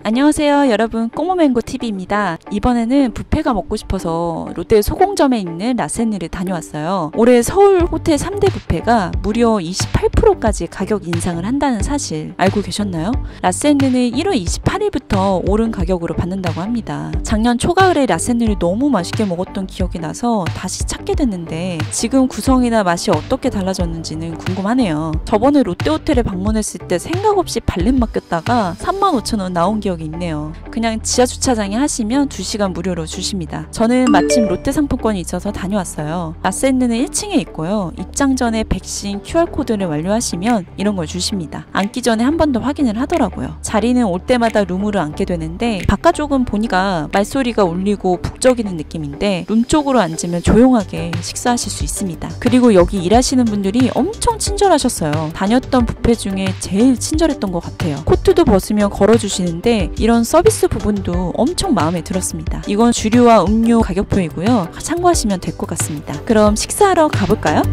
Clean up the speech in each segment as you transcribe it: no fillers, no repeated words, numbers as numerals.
안녕하세요 여러분, 꼬모맹고TV입니다. 이번에는 뷔페가 먹고 싶어서 롯데 소공점에 있는 라센느를 다녀왔어요. 올해 서울 호텔 3대 뷔페가 무려 28%까지 가격 인상을 한다는 사실 알고 계셨나요? 라센느는 1월 28일부터 오른 가격으로 받는다고 합니다. 작년 초가을에 라센느를 너무 맛있게 먹었던 기억이 나서 다시 찾게 됐는데 지금 구성이나 맛이 어떻게 달라졌는지는 궁금하네요. 저번에 롯데호텔에 방문했을 때 생각 없이 발렛 맡겼다가 35,000원 나온 기억이 있네요. 그냥 지하주차장에 하시면 2시간 무료로 주십니다. 저는 마침 롯데 상품권이 있어서 다녀왔어요. 라센느는 1층에 있고요. 입장 전에 백신 QR코드를 완료하시면 이런 걸 주십니다. 앉기 전에 한 번 더 확인을 하더라고요. 자리는 올 때마다 룸으로 앉게 되는데 바깥쪽은 보니까 말소리가 울리고 북적이는 느낌인데 룸 쪽으로 앉으면 조용하게 식사하실 수 있습니다. 그리고 여기 일하시는 분들이 엄청 친절하셨어요. 다녔던 뷔페 중에 제일 친절했던 것 같아요. 코트도 벗으면 걸어주시는데 이런 서비스 부분도 엄청 마음에 들었습니다. 이건 주류와 음료 가격표이고요. 참고하시면 될 것 같습니다. 그럼 식사하러 가볼까요?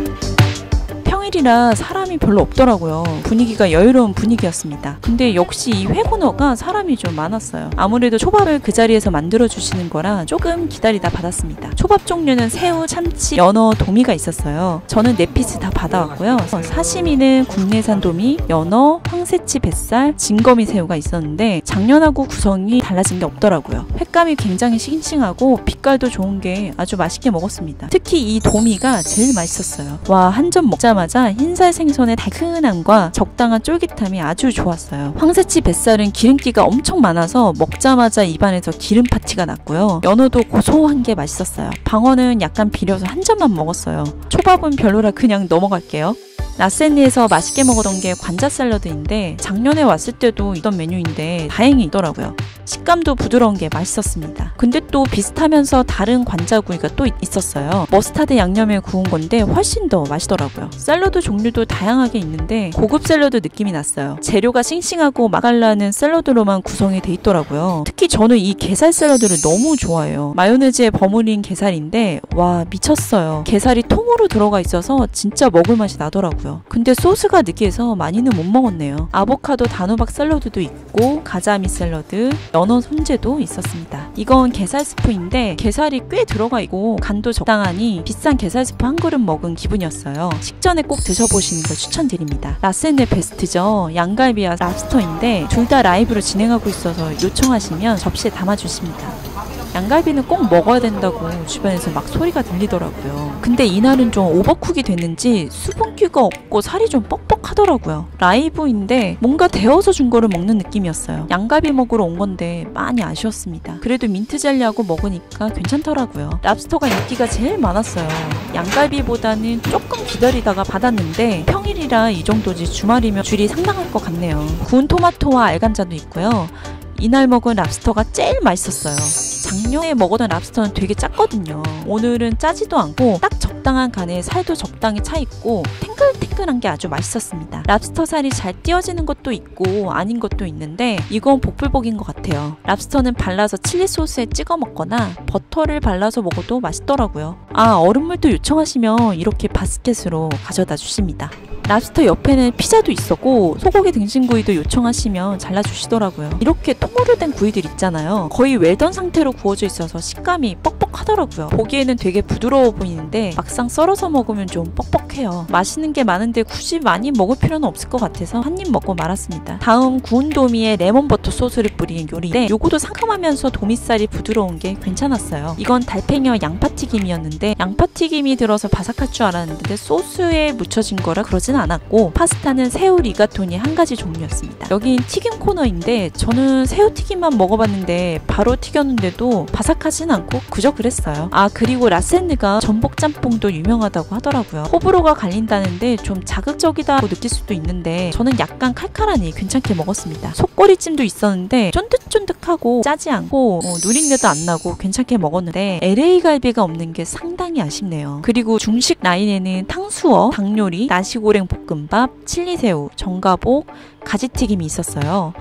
평일이라 사람이 별로 없더라고요. 분위기가 여유로운 분위기였습니다. 근데 역시 이 회고너가 사람이 좀 많았어요. 아무래도 초밥을 그 자리에서 만들어 주시는 거라 조금 기다리다 받았습니다. 초밥 종류는 새우, 참치, 연어, 도미가 있었어요. 저는 4피스 다 받아왔고요. 사시미는 국내산 도미, 연어, 황새치 뱃살, 진거미 새우가 있었는데 작년하고 구성이 달라진 게 없더라고요. 횟감이 굉장히 싱싱하고 빛깔도 좋은 게 아주 맛있게 먹었습니다. 특히 이 도미가 제일 맛있었어요. 와, 한 점 먹자마자 흰살 생선의 달큰함과 적당한 쫄깃함이 아주 좋았어요. 황새치 뱃살은 기름기가 엄청 많아서 먹자마자 입안에서 기름 파티가 났고요. 연어도 고소한 게 맛있었어요. 방어는 약간 비려서 한 점만 먹었어요. 초밥은 별로라 그냥 넘어갈게요. 라센느에서 맛있게 먹었던 게 관자 샐러드인데 작년에 왔을 때도 있던 메뉴인데 다행히 있더라고요. 식감도 부드러운 게 맛있었습니다. 근데 또 비슷하면서 다른 관자구이가 또 있었어요. 머스타드 양념에 구운 건데 훨씬 더 맛있더라고요. 샐러드 종류도 다양하게 있는데 고급 샐러드 느낌이 났어요. 재료가 싱싱하고 맛깔나는 샐러드로만 구성이 돼 있더라고요. 특히 저는 이 게살 샐러드를 너무 좋아해요. 마요네즈에 버무린 게살인데 와, 미쳤어요. 게살이 통으로 들어가 있어서 진짜 먹을 맛이 나더라고요. 근데 소스가 느끼해서 많이는 못 먹었네요. 아보카도 단호박 샐러드도 있고 가자미 샐러드, 연어 손재도 있었습니다. 이건 게살 스프인데 게살이 꽤 들어가 있고 간도 적당하니 비싼 게살 스프 한 그릇 먹은 기분이었어요. 식전에 꼭 드셔보시는 걸 추천드립니다. 라센느 베스트죠. 양갈비와 랍스터인데 둘 다 라이브로 진행하고 있어서 요청하시면 접시에 담아주십니다. 양갈비는 꼭 먹어야 된다고 주변에서 막 소리가 들리더라고요. 근데 이날은 좀 오버쿡이 됐는지 수분기가 없고 살이 좀 뻑뻑하더라고요. 라이브인데 뭔가 데워서 준 거를 먹는 느낌이었어요. 양갈비 먹으러 온 건데 많이 아쉬웠습니다. 그래도 민트 젤리하고 먹으니까 괜찮더라고요. 랍스터가 인기가 제일 많았어요. 양갈비보다는 조금 기다리다가 받았는데 평일이라 이 정도지 주말이면 줄이 상당할 것 같네요. 구운 토마토와 알감자도 있고요. 이날 먹은 랍스터가 제일 맛있었어요. 작년에 먹었던 랍스터는 되게 짰거든요. 오늘은 짜지도 않고 딱 적당한 간에 살도 적당히 차있고 탱글탱글한 게 아주 맛있었습니다. 랍스터 살이 잘 띄어지는 것도 있고 아닌 것도 있는데 이건 복불복인 것 같아요. 랍스터는 발라서 칠리 소스에 찍어 먹거나 버터를 발라서 먹어도 맛있더라고요. 아, 얼음물도 요청하시면 이렇게 바스켓으로 가져다 주십니다. 랍스터 옆에는 피자도 있었고 소고기 등심구이도 요청하시면 잘라주시더라고요. 이렇게 통으로 된 구이들 있잖아요. 거의 웰던 상태로 구워져 있어서 식감이 뻑뻑하더라고요. 보기에는 되게 부드러워 보이는데 막상 썰어서 먹으면 좀 뻑뻑해요. 맛있는 게 많은데 굳이 많이 먹을 필요는 없을 것 같아서 한 입 먹고 말았습니다. 다음 구운 도미에 레몬버터 소스를 뿌린 요리인데 요거도 상큼하면서 도미살이 부드러운 게 괜찮았어요. 이건 달팽이와 양파튀김이었는데 양파튀김이 들어서 바삭할 줄 알았는데 소스에 묻혀진 거라 그러진 않았고 파스타는 새우 리가토니 한 가지 종류였습니다. 여긴 튀김 코너인데 저는 새우튀김만 먹어봤는데 바로 튀겼는데도 바삭하진 않고 그저 그랬어요. 아, 그리고 라센느가 전복짬뽕도 유명하다고 하더라고요. 호불호가 갈린다는데 좀 자극적이다고 느낄 수도 있는데 저는 약간 칼칼하니 괜찮게 먹었습니다. 속꼬리찜도 있었는데 쫀득쫀득하고 짜지 않고 누린내도 안 나고 괜찮게 먹었는데 LA 갈비가 없는 게 상당히 아쉽네요. 그리고 중식 라인에는 탕수어, 닭요리, 나시고랭 볶음밥, 칠리새우, 전가복, 가지튀김이 있었어요.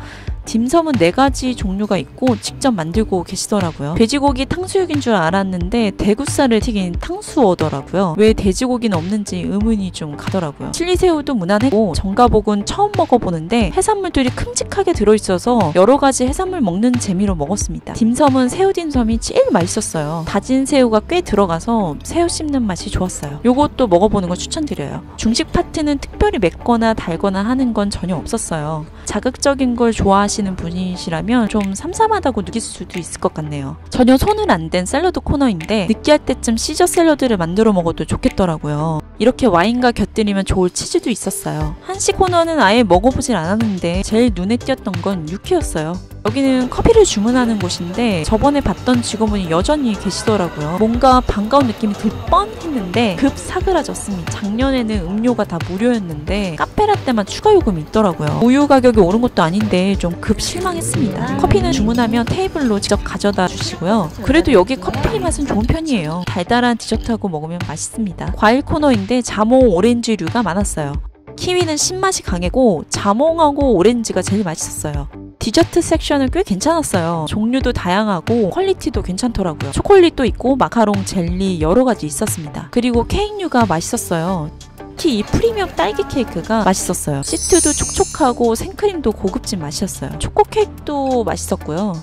딤섬은 4가지 종류가 있고 직접 만들고 계시더라고요. 돼지고기 탕수육인 줄 알았는데 대구살을 튀긴 탕수어더라고요. 왜 돼지고기는 없는지 의문이 좀 가더라고요. 칠리새우도 무난했고 전가복은 처음 먹어보는데 해산물들이 큼직하게 들어있어서 여러가지 해산물 먹는 재미로 먹었습니다. 딤섬은 새우 딤섬이 제일 맛있었어요. 다진 새우가 꽤 들어가서 새우 씹는 맛이 좋았어요. 요것도 먹어보는 거 추천드려요. 중식 파트는 특별히 맵거나 달거나 하는 건 전혀 없었어요. 자극적인 걸 좋아하시는 분이시라면 좀 삼삼하다고 느낄 수도 있을 것 같네요. 전혀 손을 안 댄 샐러드 코너인데 느끼할 때쯤 시저 샐러드를 만들어 먹어도 좋겠더라고요. 이렇게 와인과 곁들이면 좋을 치즈도 있었어요. 한식 코너는 아예 먹어보질 않았는데 제일 눈에 띄었던 건 유키였어요. 여기는 커피를 주문하는 곳인데 저번에 봤던 직원분이 여전히 계시더라고요. 뭔가 반가운 느낌이 들 뻔했는데 급 사그라졌습니다. 작년에는 음료가 다 무료였는데 카페라떼만 추가 요금이 있더라고요. 우유 가격이 오른 것도 아닌데 좀 급 실망했습니다. 커피는 주문하면 테이블로 직접 가져다 주시고요. 그래도 여기 커피 맛은 좋은 편이에요. 달달한 디저트하고 먹으면 맛있습니다. 과일 코너인데 자몽 오렌지류가 많았어요. 키위는 신맛이 강하고 자몽하고 오렌지가 제일 맛있었어요. 디저트 섹션은 꽤 괜찮았어요. 종류도 다양하고 퀄리티도 괜찮더라고요. 초콜릿도 있고 마카롱, 젤리 여러 가지 있었습니다. 그리고 케이크류가 맛있었어요. 특히 이 프리미엄 딸기 케이크가 맛있었어요. 시트도 촉촉하고 생크림도 고급진 맛이었어요. 초코 케이크도 맛있었고요.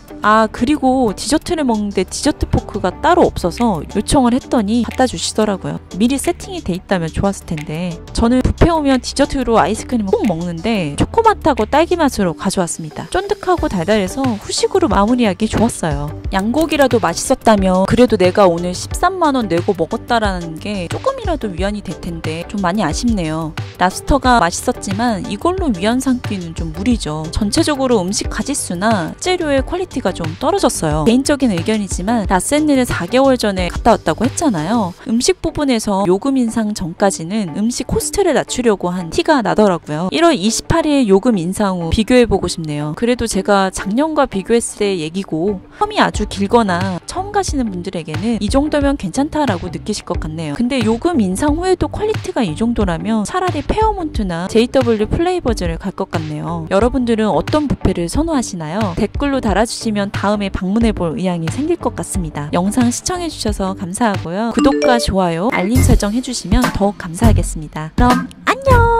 그리고 디저트를 먹는데 디저트 포크가 따로 없어서 요청을 했더니 갖다 주시더라고요. 미리 세팅이 돼 있다면 좋았을 텐데 저는 뷔페 오면 디저트로 아이스크림을 꼭 먹는데 초코맛하고 딸기 맛으로 가져왔습니다. 쫀득하고 달달해서 후식으로 마무리하기 좋았어요. 양고기라도 맛있었다면 그래도 내가 오늘 13만 원 내고 먹었다라는 게 조금이라도 위안이 될 텐데 좀 많이 아쉽네요. 랍스터가 맛있었지만 이걸로 위안 삼기는 좀 무리죠. 전체적으로 음식 가짓수나 재료의 퀄리티가 좀 떨어졌어요. 개인적인 의견이지만 라센느를 4개월 전에 갔다 왔다고 했잖아요. 음식 부분에서 요금 인상 전까지는 음식 코스트를 낮추려고 한 티가 나더라고요. 1월 28일 요금 인상 후 비교해보고 싶네요. 그래도 제가 작년과 비교했을 때 얘기고 텀이 아주 길거나 처음 가시는 분들에게는 이 정도면 괜찮다라고 느끼실 것 같네요. 근데 요금 인상 후에도 퀄리티가 이 정도라면 차라리 페어몬트나 JW 플레이버즈를 갈 것 같네요. 여러분들은 어떤 뷔페를 선호하시나요? 댓글로 달아주시면 다음에 방문해볼 의향이 생길 것 같습니다. 영상 시청해주셔서 감사하고요. 구독과 좋아요, 알림 설정 해주시면 더욱 감사하겠습니다. 그럼 안녕!